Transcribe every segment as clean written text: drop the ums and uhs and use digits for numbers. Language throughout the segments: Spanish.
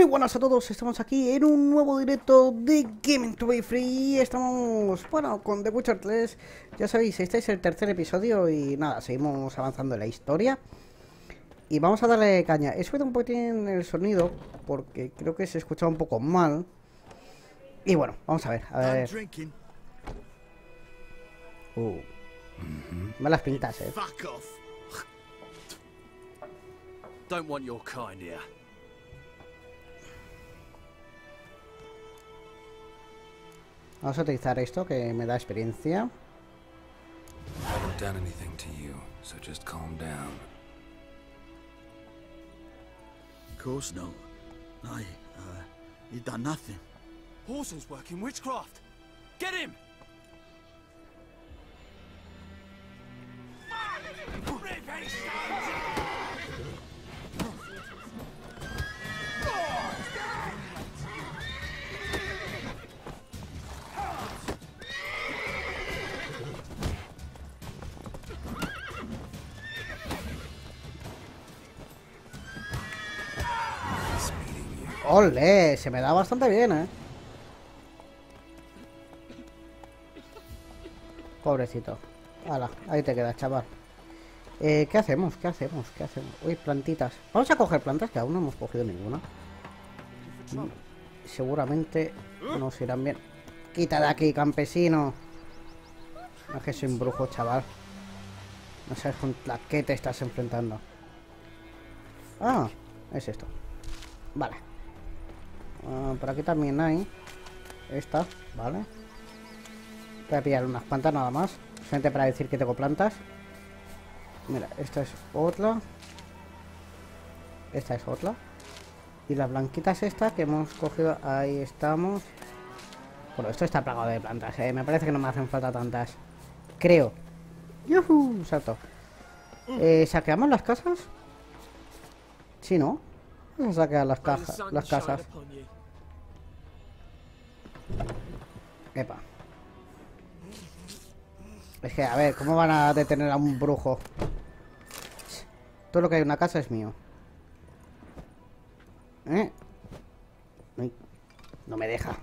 Muy buenas a todos, estamos aquí en un nuevo directo de Gaming to be Free. Estamos, bueno, con The Witcher 3. Ya sabéis, este es el tercer episodio y nada, seguimos avanzando en la historia. Y vamos a darle caña. He subido un poquitín el sonido porque creo que se escucha un poco mal. Y bueno, vamos a ver, malas pintas, Don't want your kind here. Vamos a utilizar esto que me da experiencia. I haven't done anything to you, so just calm down. Of course no. He done nothing. Horsel's working witchcraft. Get him! ¡Ole! Se me da bastante bien, Pobrecito. Hala, ahí te quedas, chaval. ¿Qué hacemos? ¿Qué hacemos? ¿Qué hacemos? Uy, plantitas. Vamos a coger plantas, que aún no hemos cogido ninguna. Seguramente nos irán bien. ¡Quita de aquí, campesino! No es que soy un brujo, chaval. No sabes contra qué te estás enfrentando. Ah, es esto. Vale. Por aquí también hay esta, vale. Voy a pillar unas cuantas nada más, solamente para decir que tengo plantas. Mira, esta es otra. Esta es otra. Y las blanquitas estas que hemos cogido, ahí estamos. Bueno, esto está plagado de plantas, me parece que no me hacen falta tantas. Creo. ¡Yuhu! Salto. ¿Saqueamos las casas? Sí, ¿no? Vamos a saquear las casas. Epa. Es que, a ver, ¿cómo van a detener a un brujo? Todo lo que hay en una casa es mío. Ay, no me deja.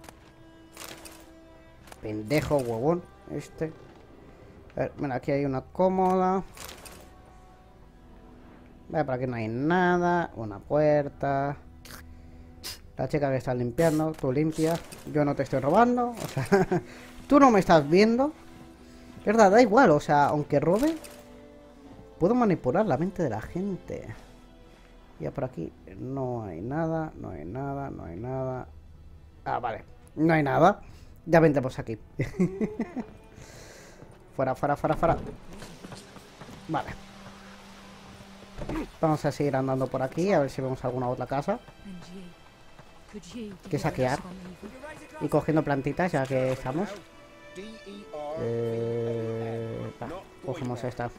Pendejo, huevón. Este. A ver, mira, aquí hay una cómoda. Vale, por aquí no hay nada. Una puerta. La chica que está limpiando. Tú limpias. Yo no te estoy robando. O sea, tú no me estás viendo. Verdad, da igual. O sea, aunque robe, puedo manipular la mente de la gente. Ya por aquí no hay nada. No hay nada. No hay nada. Ah, vale. No hay nada. Ya vendremos aquí. Fuera, fuera, fuera, fuera. Vale. Vamos a seguir andando por aquí, a ver si vemos alguna otra casa que saquear. Y cogiendo plantitas ya que estamos. Cogemos esta.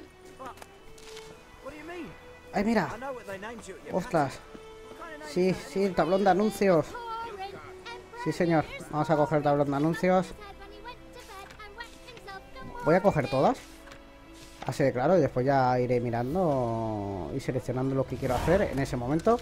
¡Ay, mira! ¡Ostras! Sí, sí, el tablón de anuncios. Sí, señor. Vamos a coger el tablón de anuncios. Voy a coger todas. Así de claro, y después ya iré mirando y seleccionando lo que quiero hacer en ese momento.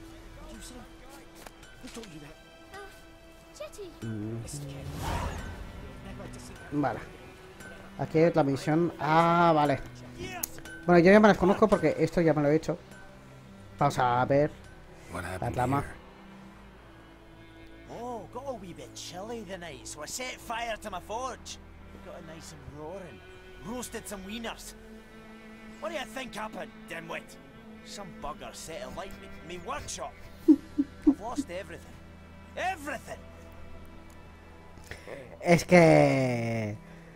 Vale. Aquí hay otra misión. Ah, vale. Bueno, yo ya me las conozco porque esto ya me lo he hecho. Vamos a ver la trama. Oh, got a wee bit chilly the night, so I set fire to my forge. Got it nice and roaring. Roasted some wieners. What do you think happened, dimwit? Some bugger set alight me workshop. I've lost everything. Everything! Es que...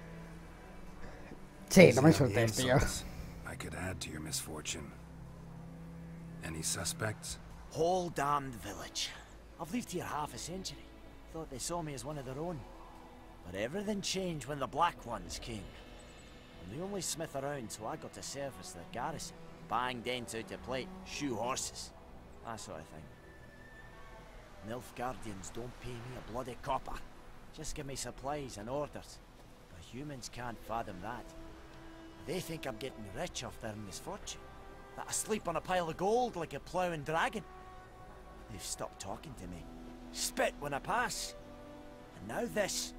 Sí, no me insultes, tío. I could add to your misfortune. Any suspects? Whole damned village. I've lived here half a century. Thought they saw me as one of their own. But everything changed when the Black Ones came. I'm the only smith around, so I got to service their garrison. Bang dents out of plate, shoe horses. That sort of thing. Nilfgaardians don't pay me a bloody copper. Just give me supplies and orders. But humans can't fathom that. They think I'm getting rich off their misfortune. That I sleep on a pile of gold like a ploughing dragon. They've stopped talking to me. Spit when I pass. And now this.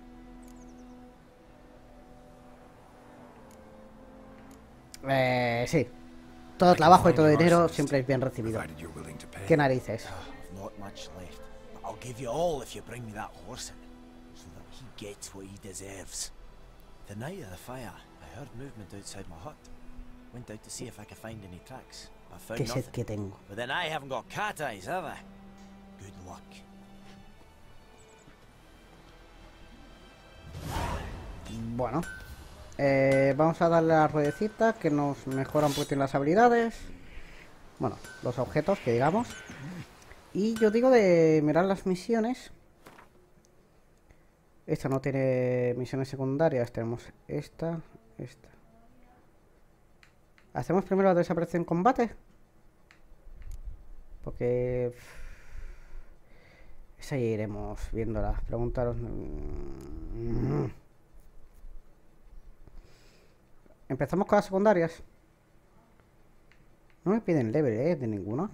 Sí. Todo trabajo y todo dinero siempre es bien recibido. provided you're willing to pay. ¿Qué narices? I've not much left, but I'll give you all if you bring me that horse in, so that he gets what he deserves. The night of the fire, I heard movement outside my hut. Went out to see if I could find any tracks. I found Qué sed nothing. que tengo. But then I haven't got cat eyes, have I? Good luck. Bueno. Vamos a darle a la ruedecita que nos mejora un poquito las habilidades. Bueno, los objetos, que digamos. Y yo digo de mirar las misiones. Esta no tiene misiones secundarias. Tenemos esta. ¿Hacemos primero la desaparición en combate? Porque... esa ya iremos viéndola. Preguntaros... Empezamos con las secundarias. No me piden level, de ninguna.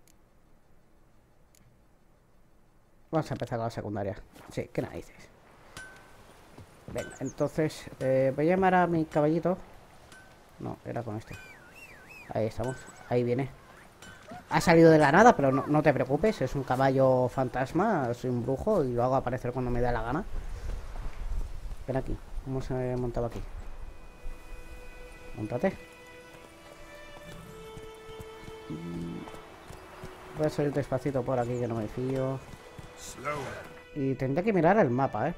Vamos a empezar con las secundarias. Sí, qué narices. Venga, entonces voy a llamar a mi caballito. No, era con este. Ahí estamos, ahí viene. Ha salido de la nada, pero no te preocupes. Es un caballo fantasma, soy un brujo y lo hago aparecer cuando me da la gana. Ven aquí, ¿cómo se montaba aquí? Móntate. Voy a salir despacito por aquí que no me fío. Y tendré que mirar el mapa,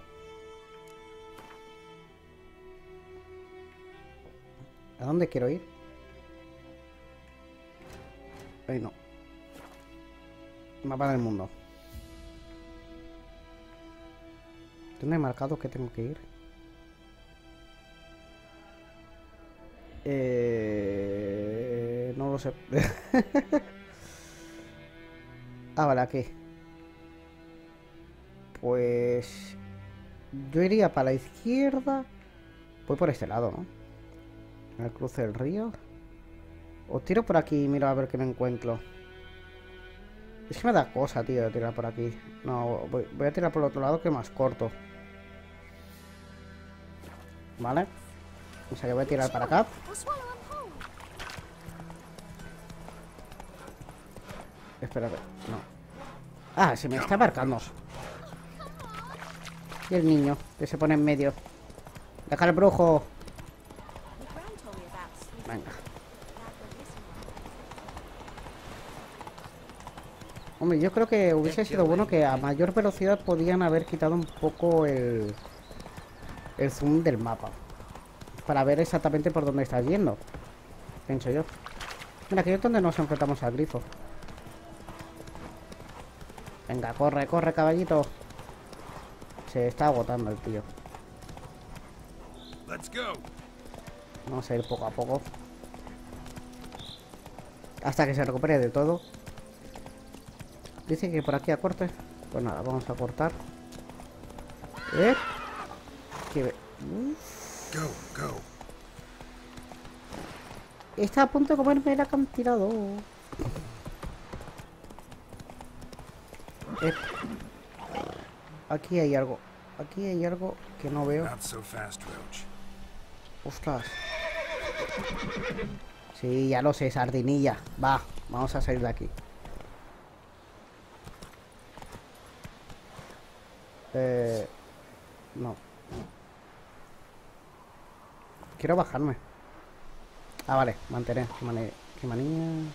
¿A dónde quiero ir? Ahí no. Mapa del mundo. ¿Dónde he marcado que tengo que ir? No lo sé. Ah, vale, aquí. Pues... yo iría para la izquierda. Voy por este lado, ¿no? Al cruce del río. O tiro por aquí y miro a ver qué me encuentro. Es que me da cosa, tío, de tirar por aquí. No, voy a tirar por el otro lado, que es más corto. Vale. O sea que voy a tirar para acá. Espérate, no. Ah, se me está marcando. Y el niño, que se pone en medio. ¡Deja al brujo! Venga. Hombre, yo creo que hubiese sido bueno que a mayor velocidad podían haber quitado un poco el zoom del mapa. Para ver exactamente por dónde estás yendo. Pienso yo. Mira, aquí es donde nos enfrentamos al grifo. Venga, corre, corre, caballito. Se está agotando el tío. Vamos a ir poco a poco. Hasta que se recupere de todo. Dice que por aquí a corte. Pues nada, vamos a cortar. Go. Está a punto de comerme el acantilado. Aquí hay algo. Aquí hay algo que no veo. Not so fast, Roach. Ostras. Sí, ya lo sé, sardinilla. Va, vamos a salir de aquí. No. Quiero bajarme. Ah, vale, mantener. Qué manía.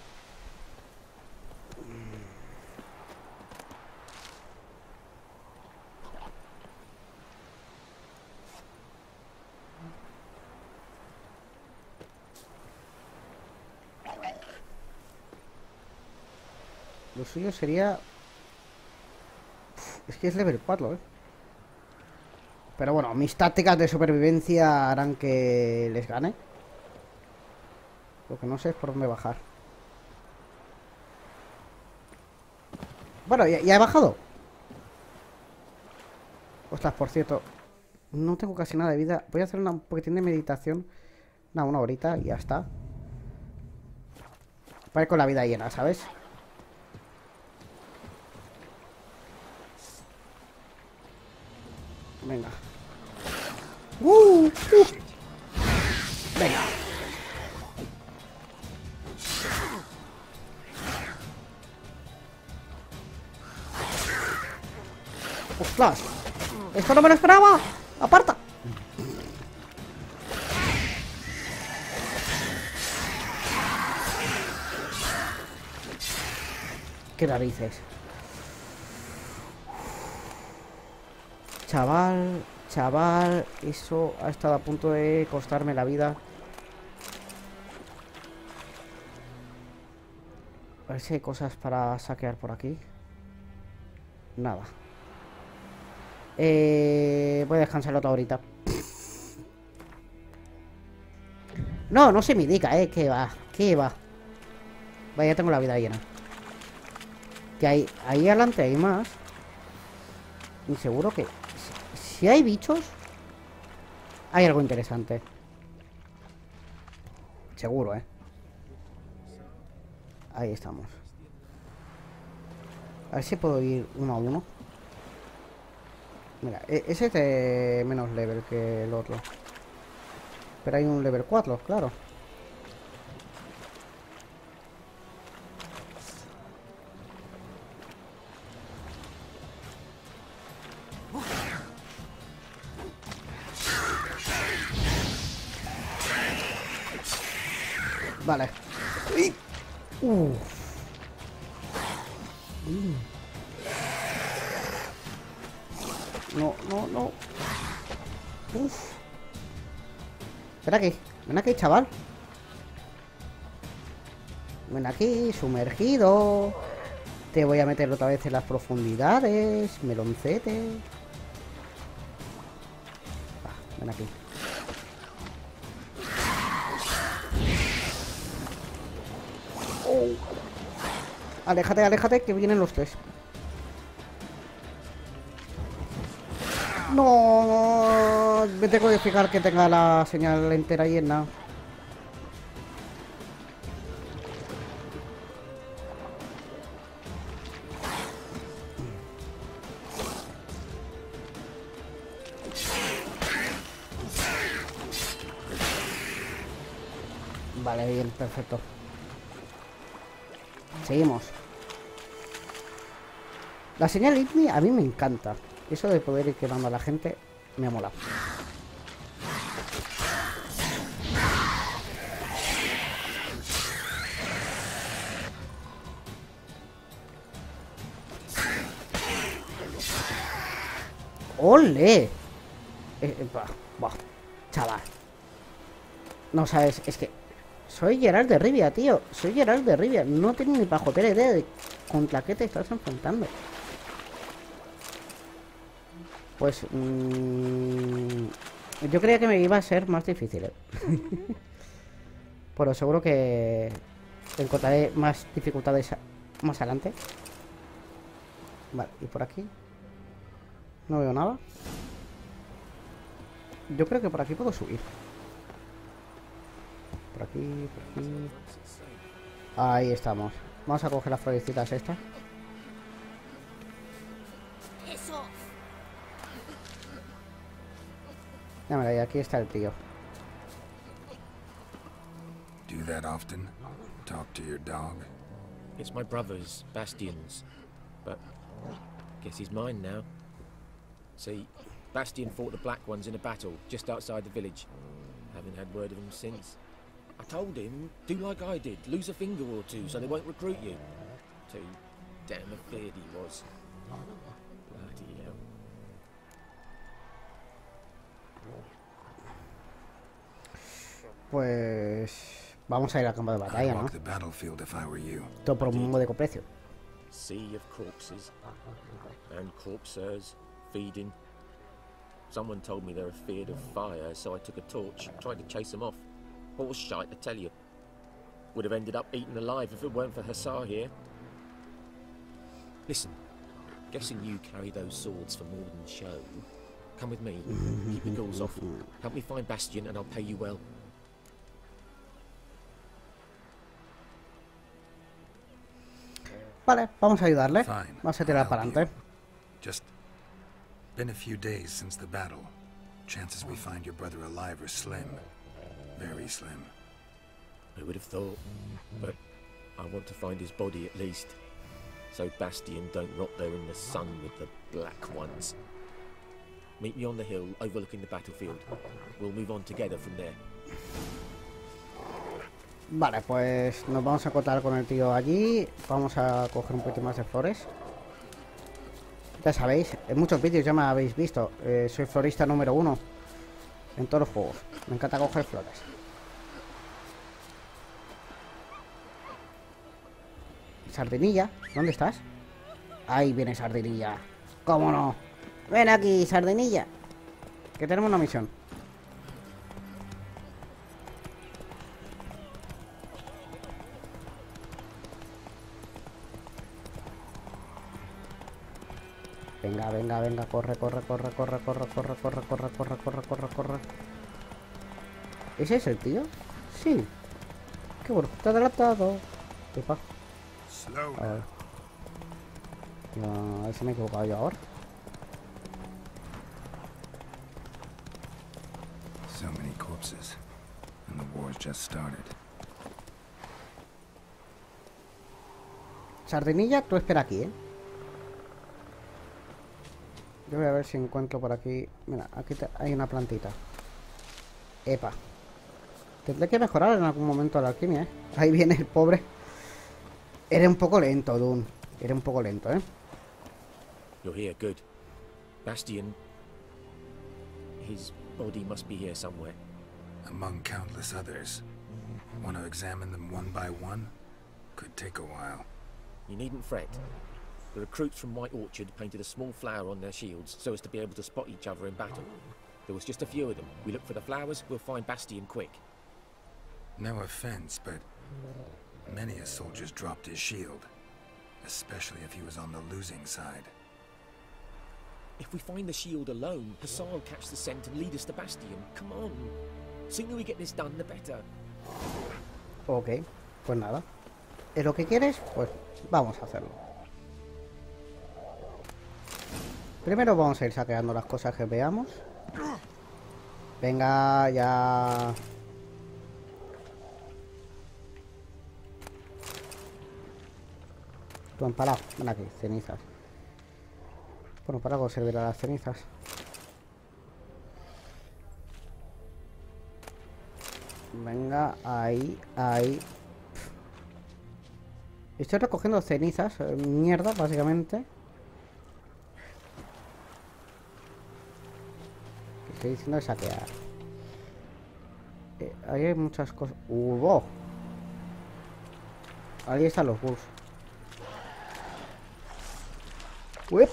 Lo suyo sería... es que es level 4, Pero bueno, mis tácticas de supervivencia harán que les gane. Lo que no sé es por dónde bajar. Bueno, ya he bajado. Ostras, por cierto, no tengo casi nada de vida. Voy a hacer un poquitín de meditación. Una horita y ya está. Para ir con la vida llena, ¿sabes? Venga. Venga. ¡Ostras! ¡Esto no me lo esperaba! ¡Aparta! ¡Qué narices! Chaval, eso ha estado a punto de costarme la vida. A ver si hay cosas para saquear por aquí. Nada. Voy a descansarlo toda ahorita. No, no se me indica, que va. Vaya, ya tengo la vida llena. Que ahí adelante hay más. Y seguro que si hay bichos, hay algo interesante. Seguro, Ahí estamos. A ver si puedo ir uno a uno. Mira, ese es de menos level que el otro. Pero hay un level 4, claro. Vale. No. Uf. Ven aquí, chaval. Ven aquí, sumergido. Te voy a meter otra vez en las profundidades, meloncete. Ven aquí. Aléjate, que vienen los tres. No, me tengo que fijar que tenga la señal entera llena. Vale, bien, perfecto. Seguimos. La señal ITMI a mí me encanta. Eso de poder ir quemando a la gente me mola. ¡Ole! Chaval. No sabes, es que soy Geralt de Rivia, tío. Soy Geralt de Rivia. No tengo ni pajotera idea de contra qué te estás enfrentando. Pues yo creía que me iba a ser más difícil, pero seguro que encontraré más dificultades más adelante. Vale, y por aquí no veo nada. Yo creo que por aquí puedo subir. Por aquí. Ahí estamos. Vamos a coger las florecitas estas. Ya, mira, y aquí está el tío. Do that often? Talk to your dog? It's my brother's, Bastion's, but guess he's mine now. See, Bastion fought the Black Ones in a battle just outside the village. Haven't had word of him since. I told him, do like I did, lose a finger or two so they won't recruit you. Too damn afeard he was. Bloody hell. Pues vamos a ir al campo de batalla, ¿no? Todo por un módico precio. Sea of corpses and corpsers feeding. Someone told me they're afeard of fire, so I took a torch, tried to chase them off. Horse shite, I tell you. Would have ended up eaten alive if it weren't for Hussar here. Listen, guessing you carry those swords for more than show. Come with me, keep your ghouls off. Help me find Bastion and I'll pay you well. Vale, vamos a ayudarle. Vamos a tirar para adelante. Just Been a few days since the battle. Chances we find your brother alive are slim. Very slim. I would have thought, but I want to find his body at least, so Bastion don't rot there in the sun with the Black Ones. Meet me on the hill overlooking the battlefield. We'll move on together from there. Vale, pues nos vamos a acotar con el tío allí. Vamos a coger un poquito más de flores. Ya sabéis, en muchos vídeos ya me habéis visto. Soy florista número 1 en todos los juegos. Me encanta coger flores. Sardinilla, ¿dónde estás? Ahí viene Sardinilla. ¿Cómo no? Ven aquí, Sardinilla, que tenemos una misión. Venga, venga, venga, corre, corre, corre, corre, corre, corre, corre, corre, corre, corre, corre, corre. ¿Ese es el tío? Sí. Qué bueno, te ha adelantado. Epa. Slow. A ver. No, a ver si me he equivocado yo ahora. So many corpses. And the war's just started. Sardinilla, tú espera aquí, ¿eh? Yo voy a ver si encuentro por aquí. Mira, aquí hay una plantita. Epa. Tendré que mejorar en algún momento la alquimia, ¿eh? Ahí viene el pobre. Era un poco lento, Dune. Era un poco lento, ¿eh? You're here, good. Bastion... his body must be here somewhere. Among countless others. Want to examine them one by one? Could take a while. You needn't fret. The recruits from White Orchard painted a small flower on their shields so as to be able to spot each other in battle. There was just a few of them. We look for the flowers, we'll find Bastion quick. No offense, but many a soldier's dropped his shield. Especially if he was on the losing side. If we find the shield alone, Hassan will catch the scent and lead us to Bastion. Come on. Sooner we get this done, the better. Ok, pues nada. ¿Es lo que quieres? Pues vamos a hacerlo. Primero vamos a ir saqueando las cosas que veamos. Venga, ya... Tú empalado, ven aquí, cenizas. Bueno, para algo servirán las cenizas. Venga, ahí, ahí. Estoy recogiendo cenizas, mierda, básicamente. Que estoy diciendo de saquear. Ahí hay muchas cosas. ¡Hubo! Ahí están los bulls. ¡Uep!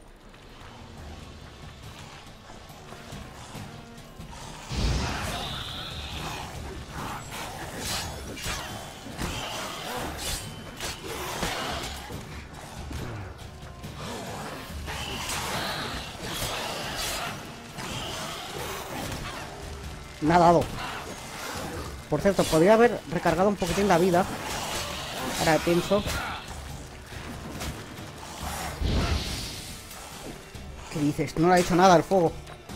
Me ha dado. Por cierto, podría haber recargado un poquitín la vida. Ahora pienso. ¿Qué dices? No le ha hecho nada al fuego.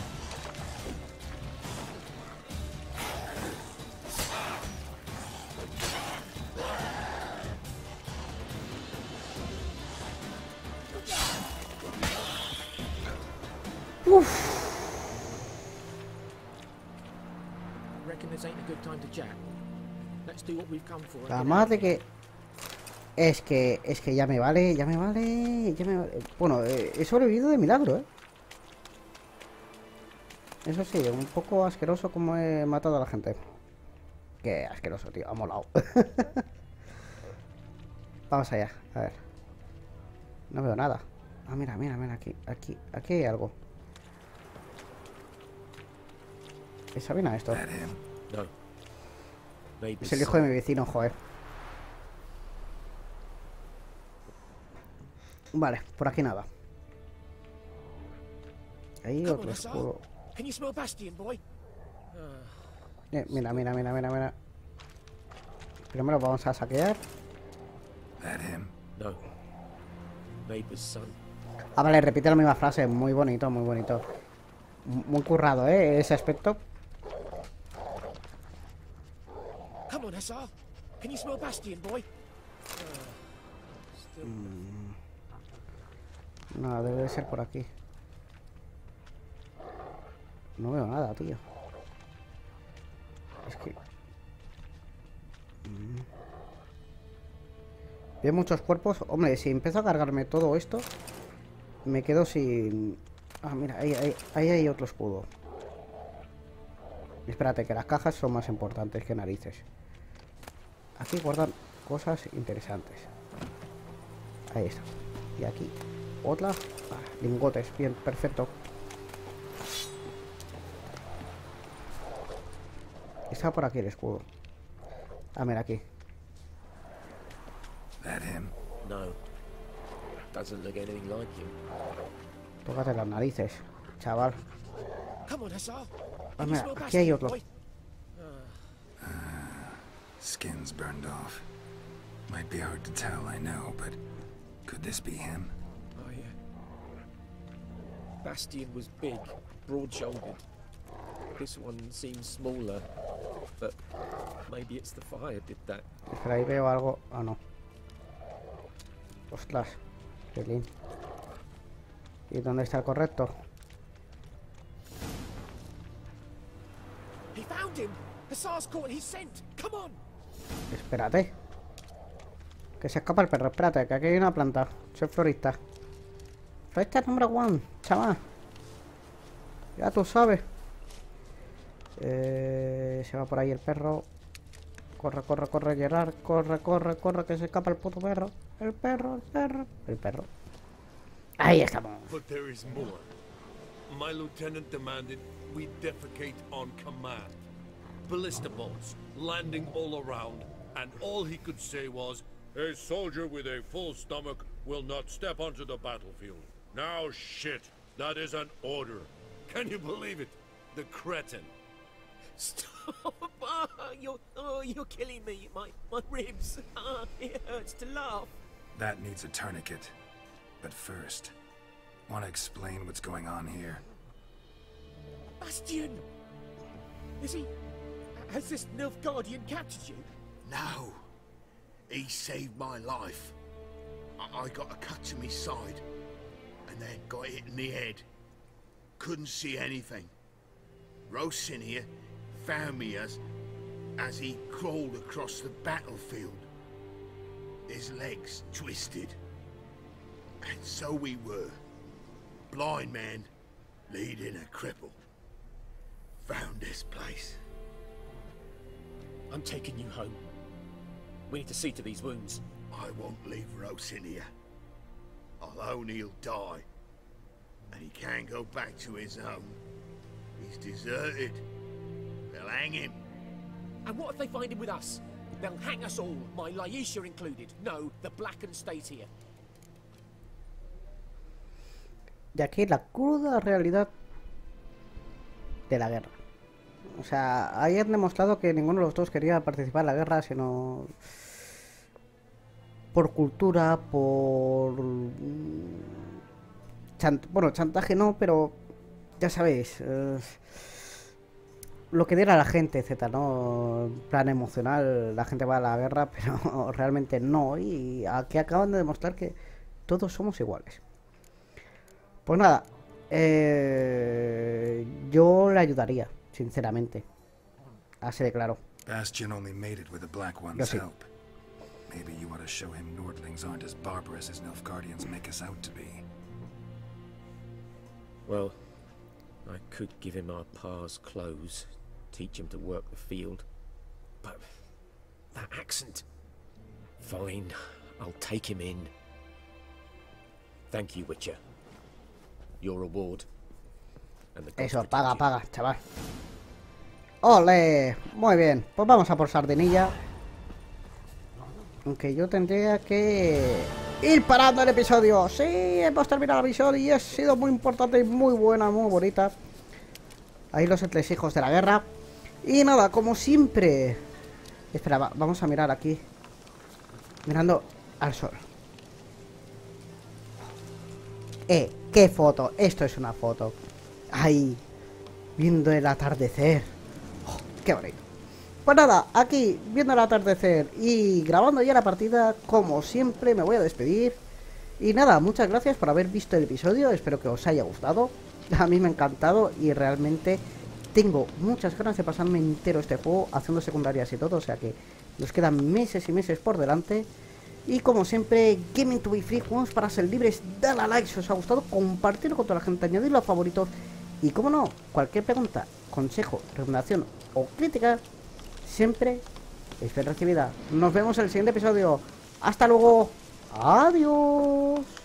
La madre que... Es que ya me vale, ya me vale. Bueno, he sobrevivido de milagro, ¿eh? Eso sí, un poco asqueroso como he matado a la gente. Qué asqueroso, tío, ha molado. Vamos allá, a ver. No veo nada. Ah, mira, aquí hay algo. ¿Examina esto? No. Es el hijo de mi vecino, joder. Vale, por aquí nada. Ahí otro escudo. Mira. Primero vamos a saquear. No. Neighbor's son. Ah, vale, repite la misma frase. Muy bonito, muy bonito. Muy currado, ese aspecto. Come on, Hussar. Can you smell Bastion, boy? No, debe de ser por aquí. No veo nada, tío. Es que... Veo muchos cuerpos. Hombre, si empiezo a cargarme todo esto, me quedo sin... Ah, mira, ahí hay otro escudo. Espérate, que las cajas son más importantes que narices. Aquí guardan cosas interesantes. Ahí está. Y aquí otra. Ah, lingotes, bien, perfecto. Está por aquí el escudo. Ah, mira aquí. That him? No. Doesn't look anything like him. Tócate las narices, chaval. Come on, Hussar. Ah, Can you mira, smell aquí hay Bastion, otro. boy? Skin's burned off. Might be hard to tell, I know, but could this be him? Oh, yeah. Bastion was big, broad-shouldered. This one seems smaller, but maybe it's the fire did that. Espera, ahí veo algo. Ah, no. Ostras, qué lindo. ¿Y dónde está el correcto? He found him! Hussar's caught his scent! Come on! Espérate. Que se escapa el perro. Espérate, que aquí hay una planta. Soy florista. Florista número 1, chaval. Ya tú sabes. Se va por ahí el perro. Corre, corre, corre, Gerard. Corre, corre, corre, que se escapa el puto perro. El perro, el perro. El perro. Ahí estamos. But there is more. My lieutenant demanded we defecate on command. Ballista bolts, landing all around, and all he could say was, "A soldier with a full stomach will not step onto the battlefield." Now shit, that is an order. Can you believe it? The cretin. Stop! You're killing me. My ribs. It hurts to laugh. That needs a tourniquet. But first, want to explain what's going on here? Bastion! Has this Nilfgaardian captured you? No. He saved my life. I got a cut to my side, and then got hit in the head. Couldn't see anything. Rosinia found me as he crawled across the battlefield. His legs twisted. And so we were. Blind man leading a cripple. Found this place. I'm taking you home. We need to see to these wounds. I won't leave Rosinia. Alone he'll die. And he can't go back to his home. He's deserted. They'll hang him. And what if they find him with us? They'll hang us all, my Laisha included. No, the Blackened stays here. Y aquí la cruda realidad de la guerra. O sea, ahí han demostrado que ninguno de los dos quería participar en la guerra, sino por cultura, por... Bueno, chantaje no, pero ya sabéis, lo que diera la gente, etcétera, ¿no? En plan emocional, la gente va a la guerra, pero realmente no. Y aquí acaban de demostrar que todos somos iguales. Pues nada, yo le ayudaría, sinceramente. Así de claro. Bastion only made it with the Black One's help. Maybe you ought to show him Nordlings aren't as barbarous as Nilfgaardians make us out to be. Well, I could give him our pa's clothes, teach him to work the field. But that accent... Fine, I'll take him in. Thank you, Witcher. Your reward. And the Eso, paga, paga, chaval. ¡Ole! Muy bien, pues vamos a por Sardinilla. Aunque yo tendría que ir parando el episodio. Sí, hemos terminado el episodio y ha sido muy importante y muy buena, muy bonita. Ahí los entresijos de la guerra. Y nada, como siempre. Espera, vamos a mirar aquí. Mirando al sol. qué foto. Esto es una foto. Ahí, viendo el atardecer. Oh, qué bonito. Pues nada, aquí, viendo el atardecer y grabando ya la partida, como siempre, me voy a despedir. Y nada, muchas gracias por haber visto el episodio, espero que os haya gustado. A mí me ha encantado y realmente tengo muchas ganas de pasarme entero este juego haciendo secundarias y todo, o sea que nos quedan meses y meses por delante. Y como siempre, Gaming to be Free, juegos para ser libres, dale a like si os ha gustado, compartirlo con toda la gente, añadirlo a favoritos. Y como no, cualquier pregunta, consejo, recomendación o crítica, siempre es bien recibida. Nos vemos en el siguiente episodio. Hasta luego. Adiós.